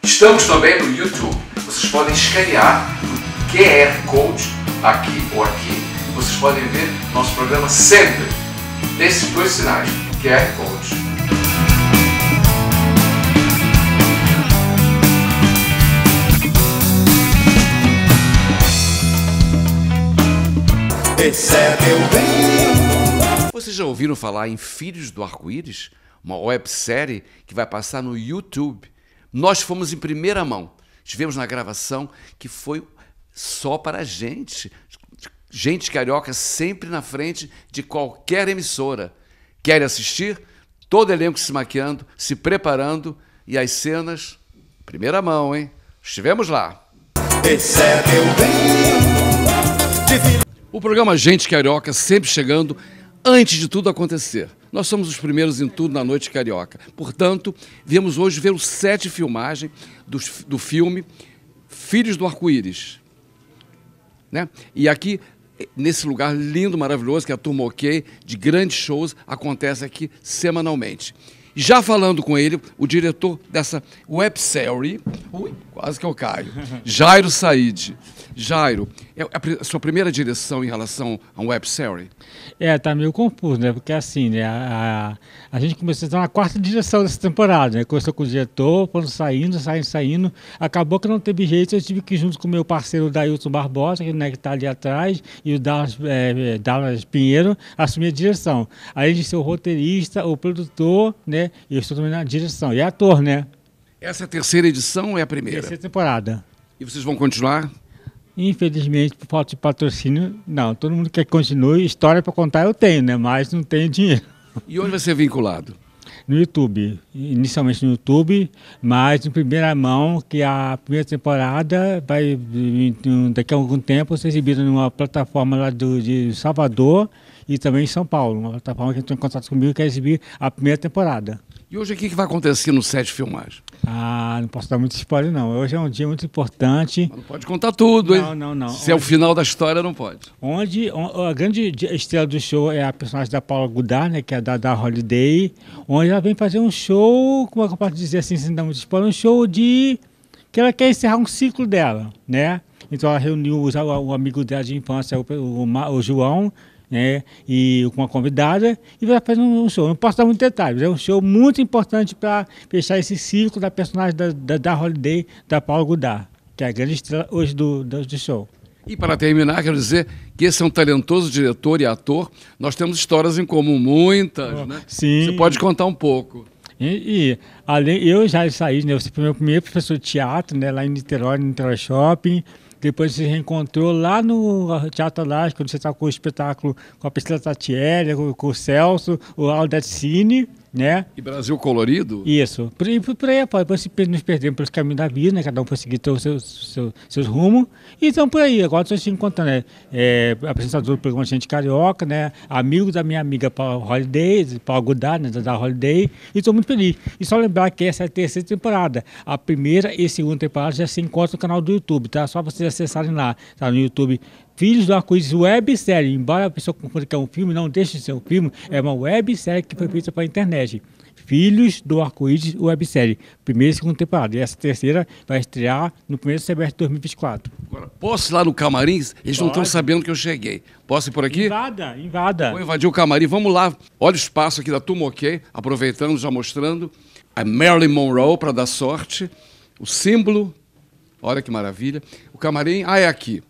Estamos também no YouTube. Vocês podem escanear o QR Code aqui ou aqui. Vocês podem ver nosso programa sempre nesses dois sinais, QR Code. Esse é meu bem. Vocês já ouviram falar em Filhos do Arco-Íris? Uma websérie que vai passar no YouTube. Nós fomos em primeira mão. Estivemos na gravação que foi só para a gente. Gente carioca sempre na frente de qualquer emissora. Querem assistir? Todo elenco se maquiando, se preparando e as cenas, primeira mão, hein? Estivemos lá. Esse é meu bem. O programa Gente Carioca sempre chegando antes de tudo acontecer. Nós somos os primeiros em tudo na Noite Carioca. Portanto, viemos hoje ver o set de filmagem do filme Filhos do Arco-Íris. Né? E aqui, nesse lugar lindo, maravilhoso, que é a Turma OK, de grandes shows, acontece aqui semanalmente. Já falando com ele, o diretor dessa websérie, quase que eu caio, Jairo Said. Jairo, é a sua primeira direção em relação a um websérie? Tá meio confuso, né? Porque assim, né? A gente começou a estar na quarta direção dessa temporada, né? Começou com o diretor, foram saindo. Acabou que não teve jeito, eu tive que ir junto com o meu parceiro Dailton Barbosa, que, né, que tá ali atrás, e o Dallas Pinheiro, assumir a direção. Além de ser o roteirista, o produtor, né? E eu estou também na direção. E ator, né? Essa é a terceira edição ou é a primeira? Terceira temporada. E vocês vão continuar? Infelizmente, por falta de patrocínio, não. Todo mundo quer que continue. História para contar eu tenho, né? Mas não tenho dinheiro. E onde vai ser vinculado? No YouTube. Inicialmente no YouTube, mas em primeira mão, que a primeira temporada vai, daqui a algum tempo, ser exibida numa plataforma lá de Salvador e também em São Paulo. Uma plataforma que entrou em contato comigo e quer exibir a primeira temporada. E hoje o que vai acontecer no set de filmagem? Não posso dar muito spoiler, não. Hoje é um dia muito importante. Mas não pode contar tudo, hein? Não. Se é o final da história, não pode. Onde a grande estrela do show é a personagem da Paula Goddard, né, que é da Holiday, onde ela vem fazer um show, como é que eu posso dizer assim, sem dar muito spoiler, um show que ela quer encerrar um ciclo dela, né? Então ela reuniu o amigo dela de infância, o João, né, e com uma convidada, e vai fazer um show. Não posso dar muitos detalhes, é um show muito importante para fechar esse ciclo da personagem da Holiday, da Paula Goddard, que é a grande estrela hoje do show. E para terminar, quero dizer que esse é um talentoso diretor e ator. Nós temos histórias em comum, muitas, né? Sim. Você pode contar um pouco. Além, eu já saí, né? Você foi meu primeiro professor de teatro, né? Lá em Niterói, no Niterói Shopping. Depois você reencontrou lá no Teatro Alasca, quando você estava com o espetáculo com a Priscila Tatielli, com o Celso, o Aldete Cine, né? E Brasil Colorido? Isso. Por aí, depois nos perdemos pelos caminhos da vida, né? Cada um foi seguir seus rumos. E então por aí, agora estou se encontrando, né? Apresentador do programa Gente Carioca, né? Amigo da minha amiga Paula Holiday, Paula Goddard, né? Da Holiday. E estou muito feliz. E só lembrar que essa é a terceira temporada. A primeira e segunda temporada já se encontra no canal do YouTube, tá? Só vocês acessarem lá, tá? No YouTube. Filhos do Arco-Íris websérie. Embora a pessoa confunda que é um filme, não deixe de ser um filme, é uma websérie que foi feita para a internet. Filhos do Arco-Íris websérie. Primeira e segunda temporada. E essa terceira vai estrear no primeiro semestre de 2024. Agora, posso ir lá no camarim? Eles não estão sabendo que eu cheguei. Posso ir por aqui? Invada. Vou invadir o camarim. Vamos lá. Olha o espaço aqui da Turma OK, aproveitando, já mostrando. A Marilyn Monroe, para dar sorte. O símbolo. Olha que maravilha. O camarim, é aqui.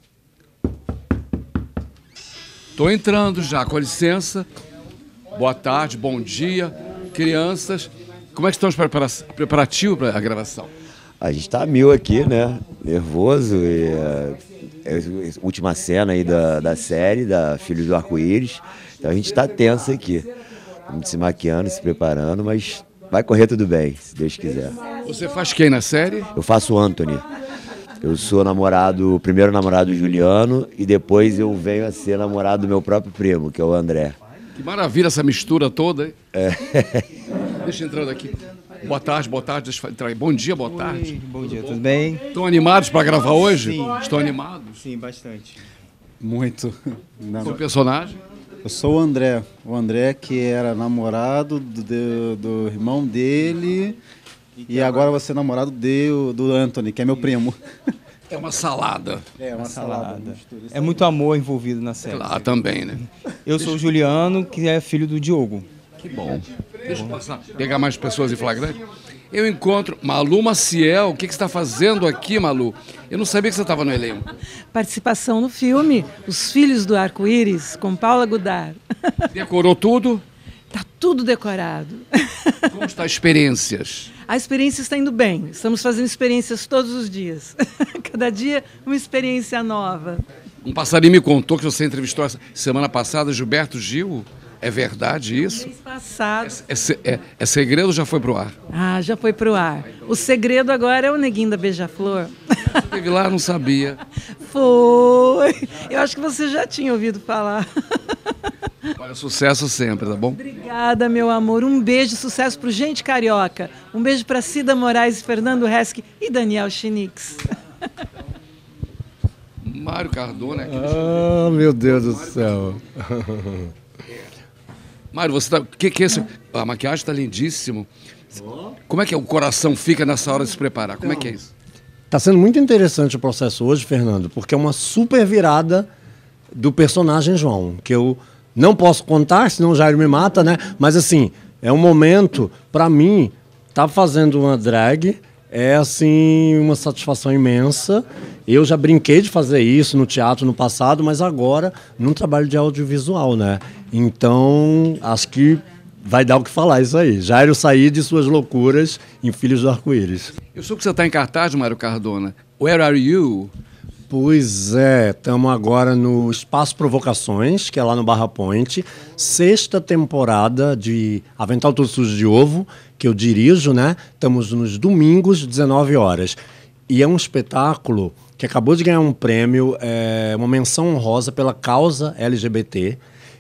Estou entrando já, com licença. Boa tarde, bom dia. Crianças, como é que estão os preparativos para a gravação? A gente está a mil aqui, né? Nervoso. É a última cena aí da série, da Filhos do Arco-Íris. Então a gente está tenso aqui. Estamos se maquiando, se preparando, mas vai correr tudo bem, se Deus quiser. Você faz quem na série? Eu faço o Anthony. Eu sou o primeiro namorado do Juliano e depois eu venho a ser namorado do meu próprio primo, que é o André. Que maravilha essa mistura toda, hein? Deixa eu entrar aqui. Boa tarde, deixa eu entrar aí. Bom dia, boa tarde. Bom dia, tudo bem? Estão animados para gravar hoje? Sim. Estão animados? Sim, bastante. Muito. Seu personagem? Eu sou o André que era namorado do irmão dele E agora você é namorado do Anthony, que é meu primo. É uma salada. É uma salada. É muito amor envolvido na série. Lá também, né? Eu sou o Juliano, que é filho do Diogo. Que bom. Deixa eu passar, pegar mais pessoas em flagrante. Eu encontro Malu Maciel. O que você está fazendo aqui, Malu? Eu não sabia que você estava no elenco. Participação no filme Os Filhos do Arco-Íris, com Paula Godard. Decorou tudo? Está tudo decorado. Como estão as experiências? A experiência está indo bem. Estamos fazendo experiências todos os dias. Cada dia uma experiência nova. Um passarinho me contou que você entrevistou semana passada Gilberto Gil. É verdade isso? Mês passado. É segredo ou já foi pro ar? Ah, já foi pro ar. O segredo agora é o Neguinho da Beija-Flor. Você esteve lá, não sabia. Foi. Eu acho que você já tinha ouvido falar. Olha, sucesso sempre, tá bom? Obrigada, meu amor. Um beijo, sucesso pro Gente Carioca. Um beijo para Cida Moraes, Fernando Hesque e Daniel Chinix. Mário Cardona. Ah, meu Deus do céu. Mário, você tá. Que é isso? A maquiagem está lindíssimo. Como é que o coração fica nessa hora de se preparar? Como é que é isso? Tá sendo muito interessante o processo hoje, Fernando, porque é uma super virada do personagem João, que eu não posso contar, senão o Jair me mata, né? Mas assim, é um momento, para mim, tá fazendo uma drag é assim uma satisfação imensa. Eu já brinquei de fazer isso no teatro no passado, mas agora num trabalho de audiovisual, né? Então, acho que vai dar o que falar isso aí. Jairo sair de suas loucuras em Filhos do Arco-Íris. Eu soube que você está em cartaz, Mário Cardona. Where are you? Pois é, estamos agora no Espaço Provocações, que é lá no Barra Point, 6ª temporada de Avental Todo Sujo de Ovo, que eu dirijo, né? Estamos nos domingos, 19 horas. E é um espetáculo que acabou de ganhar um prêmio, uma menção honrosa pela causa LGBT,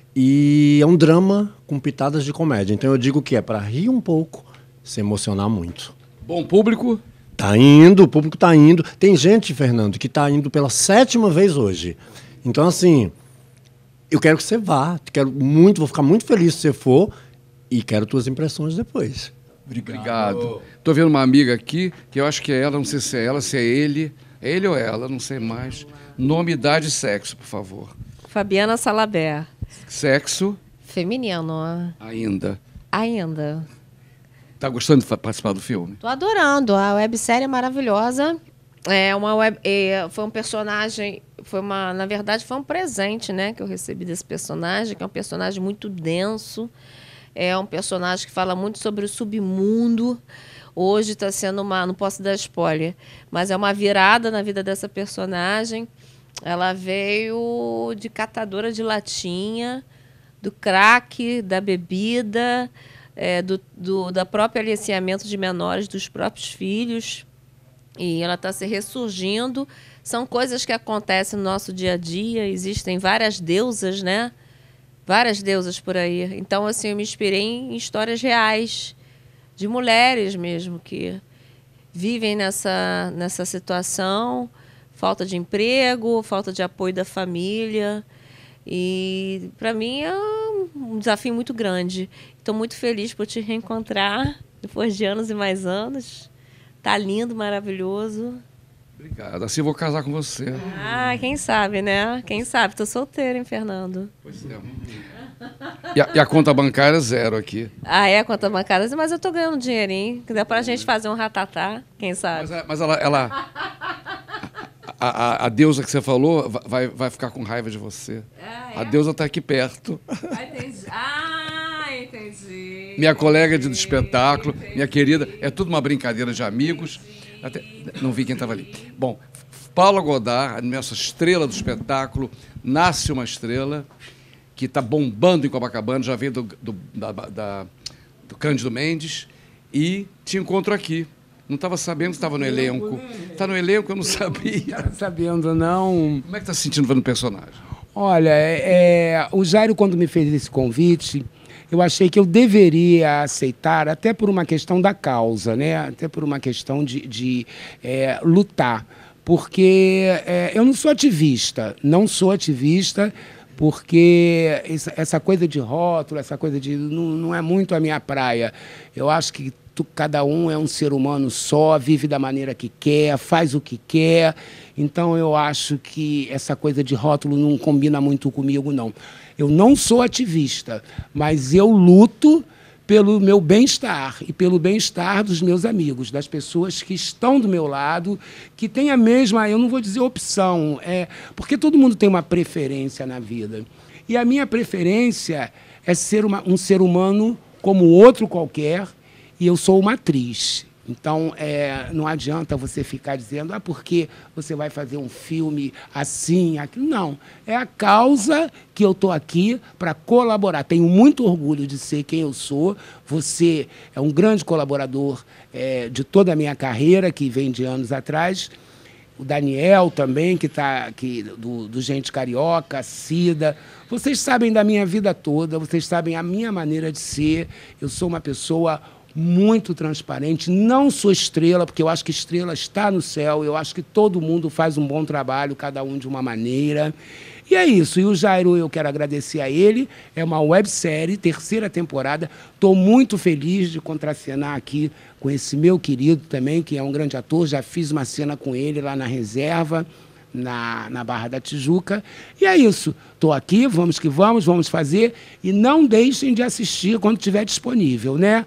e é um drama com pitadas de comédia. Então eu digo que é para rir um pouco, se emocionar muito. Bom público? Tá indo, o público tá indo. Tem gente, Fernando, que tá indo pela 7ª vez hoje. Então, assim, eu quero que você vá. Quero muito, vou ficar muito feliz se você for. E quero tuas impressões depois. Obrigado. Tô vendo uma amiga aqui, que eu acho que é ela, não sei se é ela, se é ele. É ele ou ela, não sei mais. Nome, idade e sexo, por favor. Fabiana Salaber. Sexo? Feminino. Ainda. Tá gostando de participar do filme? Tô adorando. A websérie é maravilhosa. Foi um personagem, na verdade, foi um presente, né, que eu recebi desse personagem, que é um personagem muito denso. É um personagem que fala muito sobre o submundo. Hoje está sendo não posso dar spoiler, mas é uma virada na vida dessa personagem. Ela veio de catadora de latinha, do crack, da bebida, da própria aliciamento de menores dos próprios filhos. E ela está se ressurgindo. São coisas que acontecem no nosso dia a dia. Existem várias deusas, né? Várias deusas por aí. Então, assim, eu me inspirei em histórias reais, de mulheres mesmo, que vivem nessa situação, falta de emprego, falta de apoio da família. E, para mim, é um desafio muito grande. Estou muito feliz por te reencontrar, depois de anos e mais anos. Tá lindo, maravilhoso. Obrigado. Assim eu vou casar com você. Ah, quem sabe, né? Quem sabe? Tô solteira, hein, Fernando? Pois é. E a conta bancária zero aqui. Ah, é a conta bancária? Mas eu tô ganhando dinheirinho. Que dá pra gente fazer um ratatá, quem sabe? Mas ela a deusa que você falou vai ficar com raiva de você. A deusa tá aqui perto. Entendi. Minha colega do espetáculo, minha querida, é tudo uma brincadeira de amigos. Não vi quem estava ali. Bom, Paula Godard, a nossa estrela do espetáculo, nasce uma estrela que está bombando em Copacabana, já veio do Cândido Mendes, e te encontro aqui. Não estava sabendo que estava no elenco. Está no elenco, eu não sabia. Não sabendo, não. Como é que está se sentindo fazendo personagem? Olha, o Jairo, quando me fez esse convite, eu achei que eu deveria aceitar, até por uma questão da causa, né? Até por uma questão de lutar. Porque eu não sou ativista, porque essa coisa de rótulo, essa coisa de... não é muito a minha praia. Eu acho que cada um é um ser humano só, vive da maneira que quer, faz o que quer. Então, eu acho que essa coisa de rótulo não combina muito comigo, não. Eu não sou ativista, mas eu luto pelo meu bem-estar e pelo bem-estar dos meus amigos, das pessoas que estão do meu lado, que têm a mesma, eu não vou dizer opção, porque todo mundo tem uma preferência na vida. E a minha preferência é ser um ser humano como outro qualquer, e eu sou uma atriz. Então, não adianta você ficar dizendo, porque você vai fazer um filme assim, aquilo. Não. É a causa que eu estou aqui para colaborar. Tenho muito orgulho de ser quem eu sou. Você é um grande colaborador de toda a minha carreira, que vem de anos atrás. O Daniel também, que está aqui, do Gente Carioca, a Cida. Vocês sabem da minha vida toda, vocês sabem a minha maneira de ser. Eu sou uma pessoa muito transparente, não sou estrela, porque eu acho que estrela está no céu, eu acho que todo mundo faz um bom trabalho, cada um de uma maneira. E é isso, e o Jairo, eu quero agradecer a ele, é uma websérie, 3ª temporada, estou muito feliz de contracenar aqui com esse meu querido também, que é um grande ator, já fiz uma cena com ele lá na Reserva, na Barra da Tijuca. E é isso, estou aqui, vamos que vamos fazer, e não deixem de assistir quando estiver disponível, né?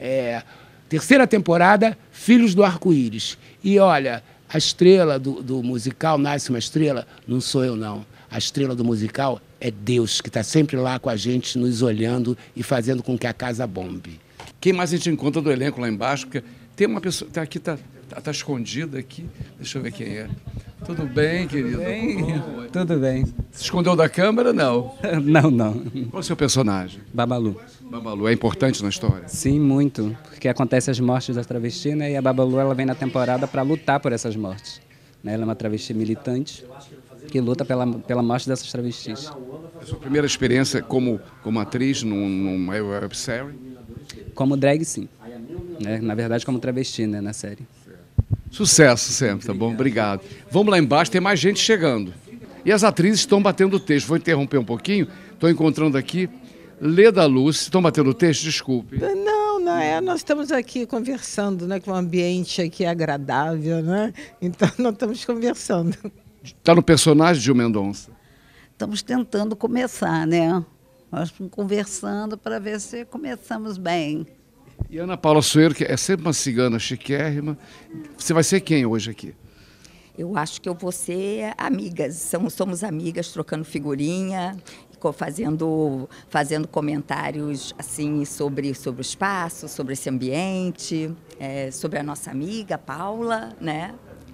3ª temporada, Filhos do Arco-Íris. E olha, a estrela do musical, Nasce uma Estrela, não sou eu não. A estrela do musical é Deus, que está sempre lá com a gente, nos olhando e fazendo com que a casa bombe. Quem mais a gente encontra do elenco lá embaixo? Porque tem uma pessoa, está escondida aqui. Deixa eu ver quem é. Tudo bem, querido? Tudo bem. Se escondeu da câmera, não? Não. Qual é o seu personagem? Babalu. Babalu é importante na história? Sim, muito. Porque acontece as mortes das travestis, né? E a Babalu, ela vem na temporada para lutar por essas mortes. Né? Ela é uma travesti militante que luta pela morte dessas travestis. É a sua primeira experiência como atriz numa websérie? Como drag, sim. Né? Na verdade, como travesti, né? Na série. Sucesso sempre, tá bom? Obrigado. Vamos lá embaixo, tem mais gente chegando. E as atrizes estão batendo o texto. Vou interromper um pouquinho. Estou encontrando aqui Leda Lúcia. Estão batendo o texto? Desculpe. Não, nós estamos aqui conversando, né? Com um ambiente aqui agradável, né? Então, nós estamos conversando. Está no personagem, Gil Mendonça? Estamos tentando começar, né? Nós estamos conversando para ver se começamos bem. E Ana Paula Soeiro, que é sempre uma cigana chiquérrima. Você vai ser quem hoje aqui? Eu acho que eu vou ser amigas. Somos amigas, trocando figurinha, fazendo comentários assim sobre o espaço, sobre esse ambiente, sobre a nossa amiga Paula, né?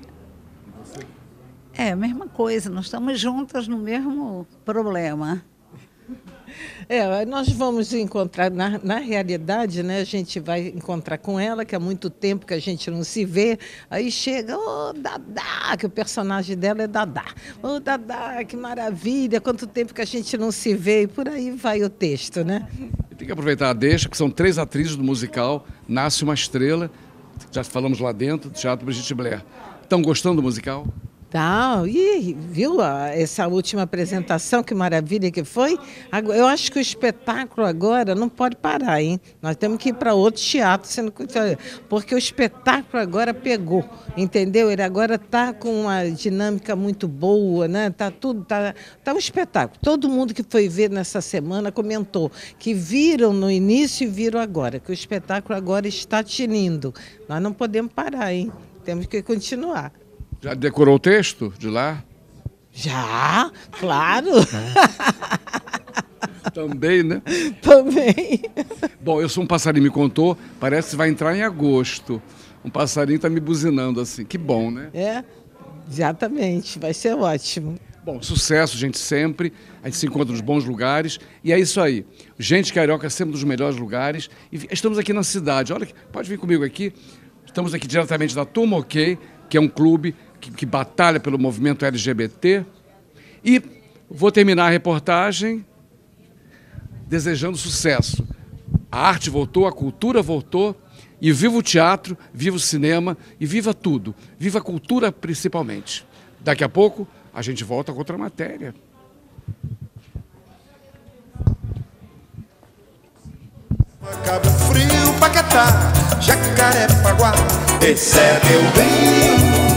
É a mesma coisa, nós estamos juntas no mesmo problema. Nós vamos encontrar, na realidade, né, a gente vai encontrar com ela, que há muito tempo que a gente não se vê, aí chega, Dadá, que o personagem dela é Dadá. Dadá, que maravilha, quanto tempo que a gente não se vê, e por aí vai o texto, né? Tem que aproveitar a deixa, que são 3 atrizes do musical Nasce uma Estrela, já falamos lá dentro, do Teatro Brigitte Blair. Estão gostando do musical? Tá, e viu essa última apresentação, que maravilha que foi? Eu acho que o espetáculo agora não pode parar, hein? Nós temos que ir para outro teatro, porque o espetáculo agora pegou, entendeu? Ele agora está com uma dinâmica muito boa, né? Tá um espetáculo. Todo mundo que foi ver nessa semana comentou que viram no início e viram agora, que o espetáculo agora está tinindo. Nós não podemos parar, hein? Temos que continuar. Já decorou o texto de lá? Já, claro. Também, né? Também. Bom, eu sou um passarinho, me contou, parece que vai entrar em agosto. Um passarinho está me buzinando assim. Que bom, né? Exatamente. Vai ser ótimo. Bom, sucesso, gente, sempre. A gente se encontra nos bons lugares. E é isso aí. Gente Carioca é sempre dos melhores lugares. E estamos aqui na cidade. Olha, pode vir comigo aqui. Estamos aqui diretamente da Turma OK, que é um clube que batalha pelo movimento LGBT. E vou terminar a reportagem desejando sucesso. A arte voltou, a cultura voltou, e viva o teatro, viva o cinema e viva tudo. Viva a cultura principalmente. Daqui a pouco a gente volta com outra matéria. Cabo Frio, Paquetá. Jacarepaguá, esse é meu Rio.